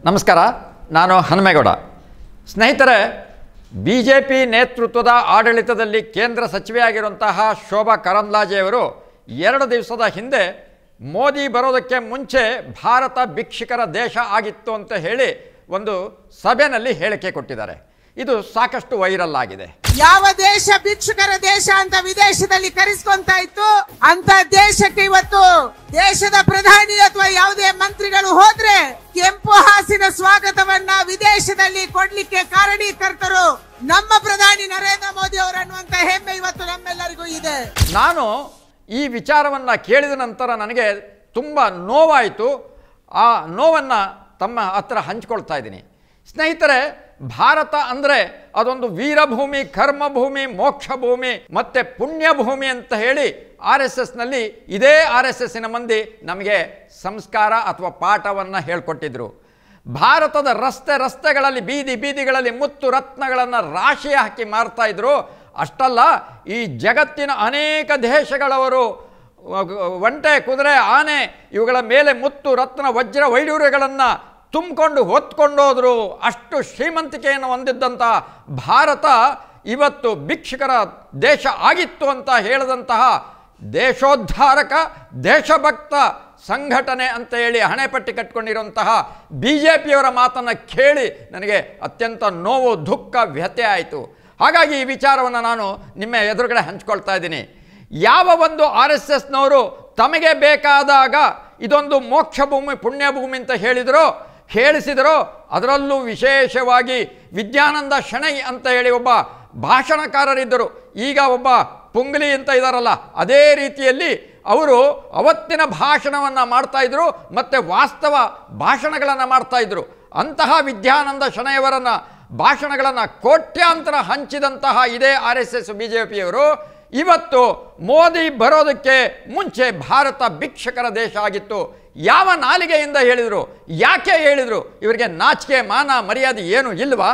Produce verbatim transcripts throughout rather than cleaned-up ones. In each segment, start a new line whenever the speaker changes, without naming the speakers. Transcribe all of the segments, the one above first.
ನಮಸ್ಕಾರ, ನಾನು ಹನುಮೇಗೌಡ. ಸ್ನೇಹಿತರೆ, ಬಿ ಜೆ ಪಿ ನೇತೃತ್ವದ ಆಡಳಿತದಲ್ಲಿ ಕೇಂದ್ರ ಸಚಿವೆಯಾಗಿರುವಂತಹ ಶೋಭಾ ಕರಂದ್ಲಾಜೆಯವರು ಎರಡು ದಿವಸದ ಹಿಂದೆ ಮೋದಿ ಬರೋದಕ್ಕೆ ಮುಂಚೆ ಭಾರತ ಭಿಕ್ಷುಕರ ದೇಶ ಆಗಿತ್ತು ಅಂತ ಹೇಳಿ ಒಂದು ಸಭೆಯಲ್ಲಿ ಹೇಳಿಕೆ ಕೊಟ್ಟಿದ್ದಾರೆ. ಇದು ಸಾಕಷ್ಟು ವೈರಲ್ ಆಗಿದೆ.
ಯಾವ ದೇಶ ಭಿಕ್ಷುಕರ ದೇಶ ಅಂತ ವಿದೇಶದಲ್ಲಿ ಕರೆಸ್ಕೊಂತ ಇತ್ತು ಅಂತ ದೇಶಕ್ಕೆ ಇವತ್ತು ದೇಶದ ಪ್ರಧಾನಿ ಅಥವಾ ಯಾವುದೇ ಮಂತ್ರಿಗಳು ಹೋದ್ರೆ ಕೆಂಪು ಹಾಸಿನ ಸ್ವಾಗತವನ್ನ ವಿದೇಶದಲ್ಲಿ ಕೊಡ್ಲಿಕ್ಕೆ ಕಾರಣೀಕರ್ತರು ನಮ್ಮ ಪ್ರಧಾನಿ ನರೇಂದ್ರ ಮೋದಿ ಅವರು ಅನ್ನುವಂತ ಹೆಮ್ಮೆ ಇವತ್ತು ನಮ್ಮೆಲ್ಲರಿಗೂ ಇದೆ.
ನಾನು ಈ ವಿಚಾರವನ್ನ ಕೇಳಿದ ನಂತರ ನನಗೆ ತುಂಬ ನೋವಾಯಿತು. ಆ ನೋವನ್ನು ತಮ್ಮ ಹತ್ರ ಹಂಚ್ಕೊಳ್ತಾ ಇದ್ದೀನಿ. ಸ್ನೇಹಿತರೆ, ಭಾರತ ಅಂದರೆ ಅದೊಂದು ವೀರಭೂಮಿ, ಕರ್ಮಭೂಮಿ, ಮೋಕ್ಷ ಭೂಮಿ ಮತ್ತು ಪುಣ್ಯಭೂಮಿ ಅಂತ ಹೇಳಿ ಆರ್ ಎಸ್ ಎಸ್ನಲ್ಲಿ ಇದೇ ಆರ್ ಎಸ್ ಎಸ್ಸಿನ ಮಂದಿ ನಮಗೆ ಸಂಸ್ಕಾರ ಅಥವಾ ಪಾಠವನ್ನು ಹೇಳಿಕೊಟ್ಟಿದ್ರು. ಭಾರತದ ರಸ್ತೆ ರಸ್ತೆಗಳಲ್ಲಿ ಬೀದಿ ಬೀದಿಗಳಲ್ಲಿ ಮುತ್ತು ರತ್ನಗಳನ್ನು ರಾಶಿ ಹಾಕಿ ಮಾರ್ತಾ ಇದ್ರು. ಅಷ್ಟಲ್ಲ, ಈ ಜಗತ್ತಿನ ಅನೇಕ ದೇಶಗಳವರು ಒಂಟೆ, ಕುದುರೆ, ಆನೆ ಇವುಗಳ ಮೇಲೆ ಮುತ್ತು ರತ್ನ ವಜ್ರ ವೈಡೂರ್ಯಗಳನ್ನು ತುಂಬಿಕೊಂಡು ಹೊತ್ಕೊಂಡೋದ್ರು. ಅಷ್ಟು ಶ್ರೀಮಂತಿಕೆಯನ್ನು ಹೊಂದಿದ್ದಂಥ ಭಾರತ ಇವತ್ತು ಭಿಕ್ಷುಕರ ದೇಶ ಆಗಿತ್ತು ಅಂತ ಹೇಳಿದಂತಹ ದೇಶೋದ್ಧಾರಕ ದೇಶಭಕ್ತ ಸಂಘಟನೆ ಅಂತ ಹೇಳಿ ಹಣೆಪಟ್ಟಿ ಕಟ್ಕೊಂಡಿರುವಂತಹ ಬಿ ಜೆ ಪಿಯವರ ಮಾತನ್ನು ಕೇಳಿ ನನಗೆ ಅತ್ಯಂತ ನೋವು, ದುಃಖ, ವ್ಯಥೆ ಆಯಿತು. ಹಾಗಾಗಿ ಈ ವಿಚಾರವನ್ನು ನಾನು ನಿಮ್ಮ ಎದುರುಗಡೆ ಹಂಚ್ಕೊಳ್ತಾ ಇದ್ದೀನಿ. ಯಾವ ಒಂದು ಆರ್ ಎಸ್ ಎಸ್ನವರು ತಮಗೆ ಬೇಕಾದಾಗ ಇದೊಂದು ಮೋಕ್ಷ ಭೂಮಿ, ಪುಣ್ಯಭೂಮಿ ಅಂತ ಹೇಳಿದರು ಹೇಳಿಸಿದರು. ಅದರಲ್ಲೂ ವಿಶೇಷವಾಗಿ ವಿದ್ಯಾನಂದ ಶೆಣೈ ಅಂತ ಹೇಳಿ ಒಬ್ಬ ಭಾಷಣಕಾರರಿದ್ದರು. ಈಗ ಒಬ್ಬ ಪುಂಗ್ಲಿ ಅಂತ ಇದ್ದಾರಲ್ಲ, ಅದೇ ರೀತಿಯಲ್ಲಿ ಅವರು ಅವತ್ತಿನ ಭಾಷಣವನ್ನು ಮಾಡ್ತಾಯಿದ್ರು ಮತ್ತು ವಾಸ್ತವ ಭಾಷಣಗಳನ್ನು ಮಾಡ್ತಾಯಿದ್ರು. ಅಂತಹ ವಿದ್ಯಾನಂದ ಶೆಣೈಯವರನ್ನು ಭಾಷಣಗಳನ್ನು ಕೋಟ್ಯಾಂತರ ಹಂಚಿದಂತಹ ಇದೇ R S S B J ಪಿಯವರು ಇವತ್ತು ಮೋದಿ ಬರೋದಕ್ಕೆ ಮುಂಚೆ ಭಾರತ ಭಿಕ್ಷುಕರ ದೇಶ ಆಗಿತ್ತು. ಯಾವ ನಾಲಿಗೆಯಿಂದ ಹೇಳಿದರು? ಯಾಕೆ ಹೇಳಿದರು? ಇವರಿಗೆ ನಾಚಿಕೆ, ಮಾನ, ಮರ್ಯಾದೆ ಏನು ಇಲ್ವಾ?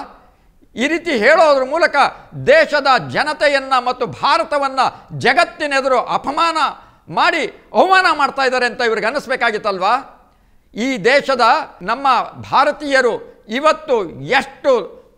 ಈ ರೀತಿ ಹೇಳೋದ್ರ ಮೂಲಕ ದೇಶದ ಜನತೆಯನ್ನು ಮತ್ತು ಭಾರತವನ್ನು ಜಗತ್ತಿನೆದುರು ಅಪಮಾನ ಮಾಡಿ ಅವಮಾನ ಮಾಡ್ತಾ ಇದ್ದಾರೆ ಅಂತ ಇವ್ರಿಗೆ ಅನ್ನಿಸ್ಬೇಕಾಗಿತ್ತಲ್ವಾ? ಈ ದೇಶದ ನಮ್ಮ ಭಾರತೀಯರು ಇವತ್ತು ಎಷ್ಟು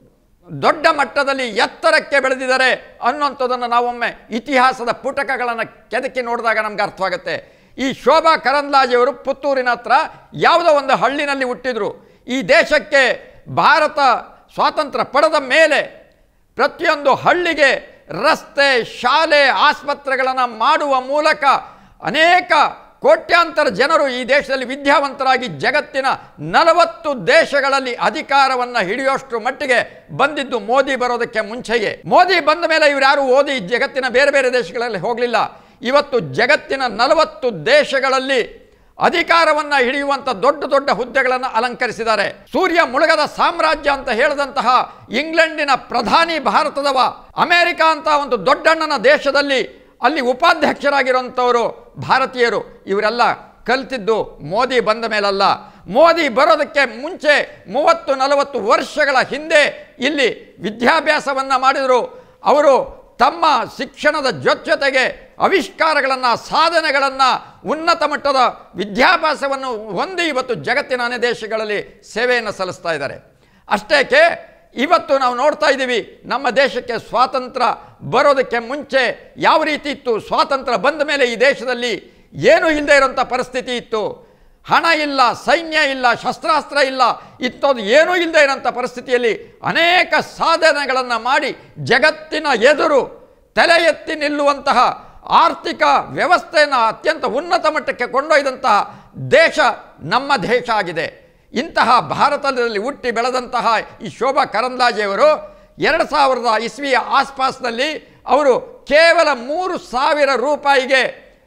ದೊಡ್ಡ ಮಟ್ಟದಲ್ಲಿ ಎತ್ತರಕ್ಕೆ ಬೆಳೆದಿದ್ದಾರೆ ಅನ್ನುವಂಥದ್ದನ್ನು ನಾವೊಮ್ಮೆ ಇತಿಹಾಸದ ಪುಟಕಗಳನ್ನು ಕೆದಕಿ ನೋಡಿದಾಗ ನಮ್ಗೆ ಅರ್ಥವಾಗುತ್ತೆ. ಈ ಶೋಭಾ ಕರಂದ್ಲಾಜೆಯವರು ಪುತ್ತೂರಿನ ಹತ್ರ ಯಾವುದೋ ಒಂದು ಹಳ್ಳಿನಲ್ಲಿ ಹುಟ್ಟಿದರು. ಈ ದೇಶಕ್ಕೆ ಭಾರತ ಸ್ವಾತಂತ್ರ್ಯ ಪಡೆದ ಮೇಲೆ ಪ್ರತಿಯೊಂದು ಹಳ್ಳಿಗೆ ರಸ್ತೆ, ಶಾಲೆ, ಆಸ್ಪತ್ರೆಗಳನ್ನು ಮಾಡುವ ಮೂಲಕ ಅನೇಕ ಕೋಟ್ಯಾಂತರ ಜನರು ಈ ದೇಶದಲ್ಲಿ ವಿದ್ಯಾವಂತರಾಗಿ ಜಗತ್ತಿನ ನಲವತ್ತು ದೇಶಗಳಲ್ಲಿ ಅಧಿಕಾರವನ್ನು ಹಿಡಿಯೋಷ್ಟು ಮಟ್ಟಿಗೆ ಬಂದಿದ್ದು ಮೋದಿ ಬರೋದಕ್ಕೆ ಮುಂಚೆಗೆ. ಮೋದಿ ಬಂದ ಮೇಲೆ ಇವರು ಯಾರು ಓದಿ ಜಗತ್ತಿನ ಬೇರೆ ಬೇರೆ ದೇಶಗಳಲ್ಲಿ ಹೋಗಲಿಲ್ಲ. ಇವತ್ತು ಜಗತ್ತಿನ ನಲವತ್ತು ದೇಶಗಳಲ್ಲಿ ಅಧಿಕಾರವನ್ನು ಹಿಡಿಯುವಂಥ ದೊಡ್ಡ ದೊಡ್ಡ ಹುದ್ದೆಗಳನ್ನು ಅಲಂಕರಿಸಿದ್ದಾರೆ. ಸೂರ್ಯ ಮುಳುಗದ ಸಾಮ್ರಾಜ್ಯ ಅಂತ ಹೇಳಿದಂತಹ ಇಂಗ್ಲೆಂಡಿನ ಪ್ರಧಾನಿ ಭಾರತದವ. ಅಮೆರಿಕ ಅಂತ ಒಂದು ದೊಡ್ಡಣ್ಣನ ದೇಶದಲ್ಲಿ ಅಲ್ಲಿ ಉಪಾಧ್ಯಕ್ಷರಾಗಿರುವಂಥವರು ಭಾರತೀಯರು. ಇವರೆಲ್ಲ ಕಲಿತಿದ್ದು ಮೋದಿ ಬಂದ ಮೇಲಲ್ಲ. ಮೋದಿ ಬರೋದಕ್ಕೆ ಮುಂಚೆ ಮೂವತ್ತು ನಲವತ್ತು ವರ್ಷಗಳ ಹಿಂದೆ ಇಲ್ಲಿ ವಿದ್ಯಾಭ್ಯಾಸವನ್ನು ಮಾಡಿದರು. ಅವರು ತಮ್ಮ ಶಿಕ್ಷಣದ ಜೊತೆಗೆ ಆವಿಷ್ಕಾರಗಳನ್ನು, ಸಾಧನೆಗಳನ್ನು, ಉನ್ನತ ಮಟ್ಟದ ವಿದ್ಯಾಭ್ಯಾಸವನ್ನು ಹೊಂದಿ ಇವತ್ತು ಜಗತ್ತಿನ ಅನೇಕ ದೇಶಗಳಲ್ಲಿ ಸೇವೆಯನ್ನು ಸಲ್ಲಿಸ್ತಾ ಇದ್ದಾರೆ. ಅಷ್ಟೇಕೆ ಇವತ್ತು ನಾವು ನೋಡ್ತಾ ಇದ್ದೀವಿ, ನಮ್ಮ ದೇಶಕ್ಕೆ ಸ್ವಾತಂತ್ರ್ಯ ಬರೋದಕ್ಕೆ ಮುಂಚೆ ಯಾವ ರೀತಿ ಇತ್ತು, ಸ್ವಾತಂತ್ರ್ಯ ಬಂದ ಮೇಲೆ ಈ ದೇಶದಲ್ಲಿ ಏನೂ ಇಲ್ಲದೆ ಇರೋಂಥ ಪರಿಸ್ಥಿತಿ ಇತ್ತು. ಹಣ ಇಲ್ಲ, ಸೈನ್ಯ ಇಲ್ಲ, ಶಸ್ತ್ರಾಸ್ತ್ರ ಇಲ್ಲ, ಇತ್ತೋದು ಏನೂ ಇಲ್ಲದೆ ಇರೋಂಥ ಪರಿಸ್ಥಿತಿಯಲ್ಲಿ ಅನೇಕ ಸಾಧನೆಗಳನ್ನು ಮಾಡಿ ಜಗತ್ತಿನ ಎದುರು ತಲೆ ಎತ್ತಿ ನಿಲ್ಲುವಂತಹ ಆರ್ಥಿಕ ವ್ಯವಸ್ಥೆಯನ್ನು ಅತ್ಯಂತ ಉನ್ನತ ಮಟ್ಟಕ್ಕೆ ಕೊಂಡೊಯ್ದಂತಹ ದೇಶ ನಮ್ಮ ದೇಶ ಆಗಿದೆ. ಇಂತಹ ಭಾರತದಲ್ಲಿ ಹುಟ್ಟಿ ಬೆಳೆದಂತಹ ಈ ಶೋಭಾ ಕರಂದ್ಲಾಜೆಯವರು ಎರಡು ಸಾವಿರದ ಇಸ್ವಿಯ ಆಸ್ಪಾಸ್ನಲ್ಲಿ ಅವರು ಕೇವಲ ಮೂರು ಸಾವಿರ ರೂಪಾಯಿಗೆ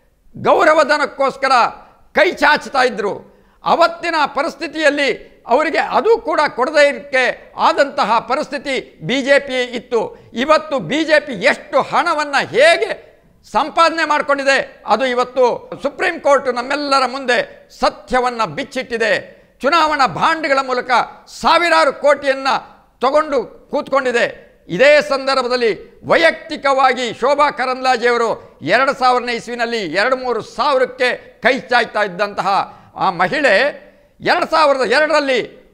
ಗೌರವಧನಕ್ಕೋಸ್ಕರ ಕೈ ಚಾಚ್ತಾ ಇದ್ದರು. ಅವತ್ತಿನ ಪರಿಸ್ಥಿತಿಯಲ್ಲಿ ಅವರಿಗೆ ಅದು ಕೂಡ ಕೊಡದೇ ಇರಕ್ಕೆ ಆದಂತಹ ಪರಿಸ್ಥಿತಿ ಬಿ ಜೆ ಪಿ ಇತ್ತು. ಇವತ್ತು ಬಿ ಜೆ ಪಿ ಎಷ್ಟು ಹಣವನ್ನು ಹೇಗೆ ಸಂಪಾದನೆ ಮಾಡಿಕೊಂಡಿದೆ ಅದು ಇವತ್ತು ಸುಪ್ರೀಂ ಕೋರ್ಟ್ ನಮ್ಮೆಲ್ಲರ ಮುಂದೆ ಸತ್ಯವನ್ನು ಬಿಚ್ಚಿಟ್ಟಿದೆ. ಚುನಾವಣಾ ಬಾಂಡ್ಗಳ ಮೂಲಕ ಸಾವಿರಾರು ಕೋಟಿಯನ್ನು ತಗೊಂಡು ಕೂತ್ಕೊಂಡಿದೆ. ಇದೇ ಸಂದರ್ಭದಲ್ಲಿ ವೈಯಕ್ತಿಕವಾಗಿ ಶೋಭಾ ಕರಂದ್ಲಾಜೆಯವರು ಎರಡು ಸಾವಿರನೇ ಇಸ್ವಿನಲ್ಲಿ ಎರಡು ಮೂರು ಸಾವಿರಕ್ಕೆ ಕೈ ಚಾಯ್ತಾ ಇದ್ದಂತಹ ಆ ಮಹಿಳೆ ಎರಡು ಸಾವಿರದ ಎರಡರಲ್ಲಿ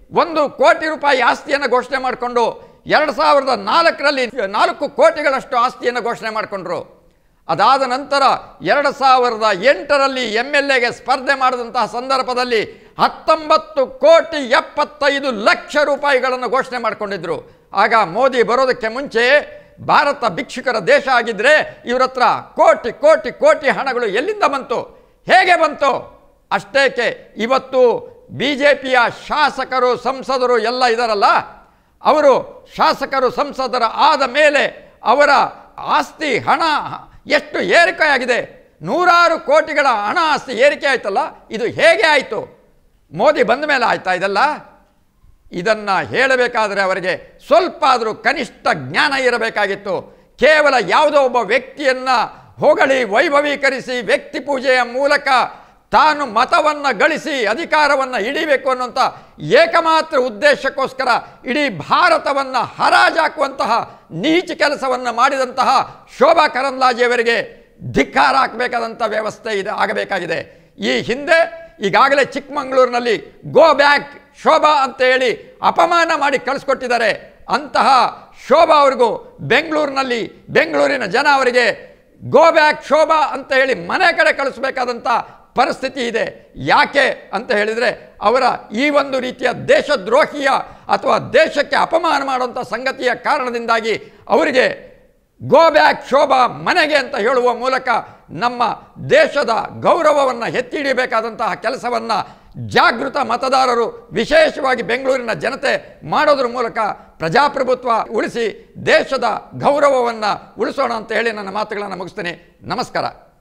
ಒಂದು ಕೋಟಿ ರೂಪಾಯಿ ಆಸ್ತಿಯನ್ನು ಘೋಷಣೆ ಮಾಡಿಕೊಂಡು ಎರಡು ಸಾವಿರದ ನಾಲ್ಕರಲ್ಲಿ ನಾಲ್ಕು ಕೋಟಿಗಳಷ್ಟು ಆಸ್ತಿಯನ್ನು ಘೋಷಣೆ ಮಾಡಿಕೊಂಡ್ರು. ಅದಾದ ನಂತರ ಎರಡು ಸಾವಿರದ ಎಂಟರಲ್ಲಿ ಎಮ್ ಎಲ್ ಎಗೆ ಸ್ಪರ್ಧೆ ಮಾಡಿದಂತಹ ಸಂದರ್ಭದಲ್ಲಿ ಹತ್ತೊಂಬತ್ತು ಕೋಟಿ ಎಪ್ಪತ್ತೈದು ಲಕ್ಷ ರೂಪಾಯಿಗಳನ್ನು ಘೋಷಣೆ ಮಾಡಿಕೊಂಡಿದ್ರು. ಆಗ ಮೋದಿ ಬರೋದಕ್ಕೆ ಮುಂಚೆ ಭಾರತ ಭಿಕ್ಷುಕರ ದೇಶ ಆಗಿದ್ದರೆ ಇವರ ಹತ್ರ ಕೋಟಿ ಕೋಟಿ ಕೋಟಿ ಹಣಗಳು ಎಲ್ಲಿಂದ ಬಂತು, ಹೇಗೆ ಬಂತು? ಅಷ್ಟೇಕೆ ಇವತ್ತು ಬಿ ಜೆ ಪಿಯ ಶಾಸಕರು ಸಂಸದರು ಎಲ್ಲ ಇದ್ದಾರಲ್ಲ, ಅವರು ಶಾಸಕರು ಸಂಸದರ ಆದ ಮೇಲೆ ಅವರ ಆಸ್ತಿ ಹಣ ಎಷ್ಟು ಏರಿಕೆಯಾಗಿದೆ, ನೂರಾರು ಕೋಟಿಗಳ ಹಣ ಆಸ್ತಿ ಏರಿಕೆ ಆಯ್ತಲ್ಲ, ಇದು ಹೇಗೆ ಆಯಿತು? ಮೋದಿ ಬಂದ ಮೇಲೆ ಆಯ್ತಾ ಇದೆಲ್ಲ? ಇದನ್ನು ಹೇಳಬೇಕಾದರೆ ಅವರಿಗೆ ಸ್ವಲ್ಪ ಆದರೂ ಕನಿಷ್ಠ ಜ್ಞಾನ ಇರಬೇಕಾಗಿತ್ತು. ಕೇವಲ ಯಾವುದೋ ಒಬ್ಬ ವ್ಯಕ್ತಿಯನ್ನು ಹೊಗಳಿ ವೈಭವೀಕರಿಸಿ ವ್ಯಕ್ತಿ ಪೂಜೆಯ ಮೂಲಕ ತಾನು ಮತವನ್ನು ಗಳಿಸಿ ಅಧಿಕಾರವನ್ನು ಹಿಡಿಬೇಕು ಅನ್ನುವಂಥ ಏಕಮಾತ್ರ ಉದ್ದೇಶಕ್ಕೋಸ್ಕರ ಇಡೀ ಭಾರತವನ್ನು ಹರಾಜಾಕುವಂತಹ ನೀಚ ಕೆಲಸವನ್ನು ಮಾಡಿದಂತಹ ಶೋಭಾ ಕರಂದ್ಲಾಜೆಯವರಿಗೆ ಧಿಕ್ಕಾರ ಹಾಕಬೇಕಾದಂಥ ವ್ಯವಸ್ಥೆ ಇದೆ ಆಗಬೇಕಾಗಿದೆ. ಈ ಹಿಂದೆ ಈಗಾಗಲೇ ಚಿಕ್ಕಮಗಳೂರಿನಲ್ಲಿ ಗೋ ಬ್ಯಾಕ್ ಶೋಭಾ ಅಂತ ಹೇಳಿ ಅಪಮಾನ ಮಾಡಿ ಕಳಿಸ್ಕೊಟ್ಟಿದ್ದಾರೆ. ಅಂತಹ ಶೋಭಾ ಅವ್ರಿಗೂ ಬೆಂಗಳೂರಿನಲ್ಲಿ ಬೆಂಗಳೂರಿನ ಜನ ಅವರಿಗೆ ಗೋ ಬ್ಯಾಕ್ ಶೋಭಾ ಅಂತ ಹೇಳಿ ಮನೆ ಕಡೆ ಕಳಿಸ್ಬೇಕಾದಂಥ ಪರಿಸ್ಥಿತಿ ಇದೆ. ಯಾಕೆ ಅಂತ ಹೇಳಿದರೆ ಅವರ ಈ ಒಂದು ರೀತಿಯ ದೇಶದ್ರೋಹಿಯ ಅಥವಾ ದೇಶಕ್ಕೆ ಅಪಮಾನ ಮಾಡುವಂಥ ಸಂಗತಿಯ ಕಾರಣದಿಂದಾಗಿ ಅವರಿಗೆ ಗೋ ಬ್ಯಾಕ್ ಶೋಭಾ ಮನೆಗೆ ಅಂತ ಹೇಳುವ ಮೂಲಕ ನಮ್ಮ ದೇಶದ ಗೌರವವನ್ನು ಎತ್ತಿ ಹಿಡಿಯಬೇಕಾದಂತಹ ಕೆಲಸವನ್ನು ಜಾಗೃತ ಮತದಾರರು ವಿಶೇಷವಾಗಿ ಬೆಂಗಳೂರಿನ ಜನತೆ ಮಾಡೋದ್ರ ಮೂಲಕ ಪ್ರಜಾಪ್ರಭುತ್ವ ಉಳಿಸಿ ದೇಶದ ಗೌರವವನ್ನು ಉಳಿಸೋಣ ಅಂತ ಹೇಳಿ ನನ್ನ ಮಾತುಗಳನ್ನು ಮುಗಿಸ್ತೇನೆ. ನಮಸ್ಕಾರ.